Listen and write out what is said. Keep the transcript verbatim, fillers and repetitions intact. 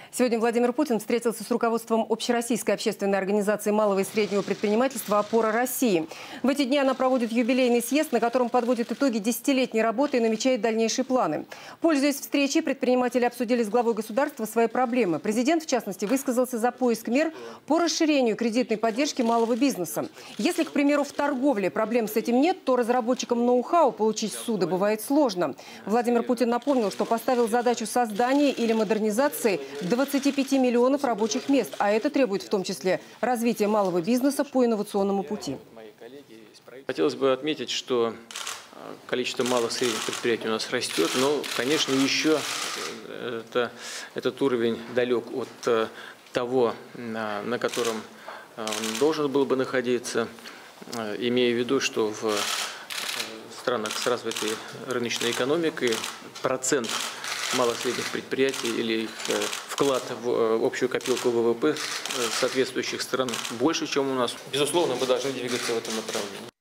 Сегодня Владимир Путин встретился с руководством Общероссийской общественной организации малого и среднего предпринимательства «Опора России». В эти дни она проводит юбилейный съезд, на котором подводит итоги десятилетней работы и намечает дальнейшие планы. Пользуясь встречей, предприниматели обсудили с главой государства свои проблемы. Президент, в частности, высказался за поиск мер по расширению кредитной поддержки малого бизнеса. Если, к примеру, в торговле проблем с этим нет, то разработчикам ноу-хау получить ссуды бывает сложно. Владимир Путин напомнил, что поставил задачу создания или модернизации двадцати пяти миллионов рабочих мест, а это требует в том числе развития малого бизнеса по инновационному пути. Хотелось бы отметить, что количество малых и средних предприятий у нас растет, но, конечно, еще это, этот уровень далек от того, на котором он должен был бы находиться, имея в виду, что в странах с развитой рыночной экономикой процент малых и средних предприятий или их вклад в общую копилку вэ вэ пэ соответствующих стран больше, чем у нас. Безусловно, мы должны двигаться в этом направлении.